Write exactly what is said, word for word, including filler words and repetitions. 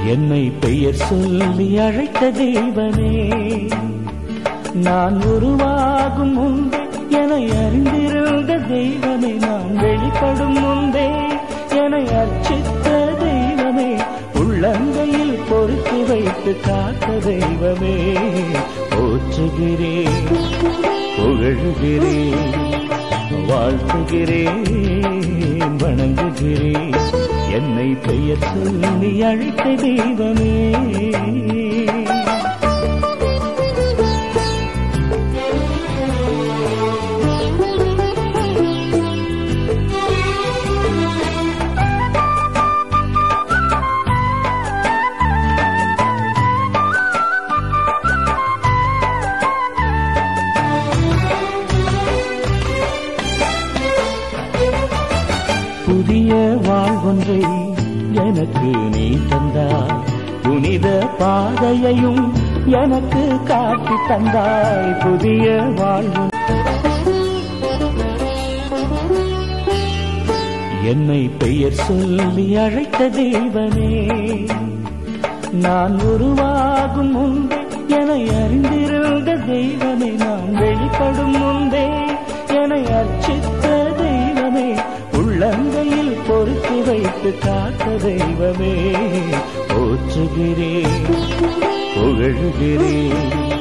என்னை பெயர் சொல்லி அழைத்த தெய்வமே, நான் உருவாகும் முன்பே என்னை அறிந்திருந்த தெய்வமே, நான் வெளிப்படும் முன்பே என்னை அர்ச்சித்த தெய்வமே, உள்ளங்கையில் பொறுத்து வைத்து காத்த தெய்வமே, போற்றுகிறேன், புகழுகிறேன், வாழ்த்துகிறேன், வணங்குகிறேன், என்னை பெயர் சொல்லி அழைத்த தெய்வமே. புதிய வாழ்வொன்றை எனக்கு நீ தந்தாய், புனித பாதையையும் எனக்கு காட்டி தந்தாய். புதிய வாழ்வு என்னை பெயர் சொல்லி அழைத்த தெய்வமே, நான் உருவாகும் முன்பே என்னை அறிந்திருந்த தெய்வமே, நான் வெளிப்படும் முன்பே என்னை அர்ச்சித்த தெய்வமே, உள்ளங்கையில் பொறுத்து வைத்து காத்த தெய்வமே, போற்றுகிறேன், புகழுகிறேன்,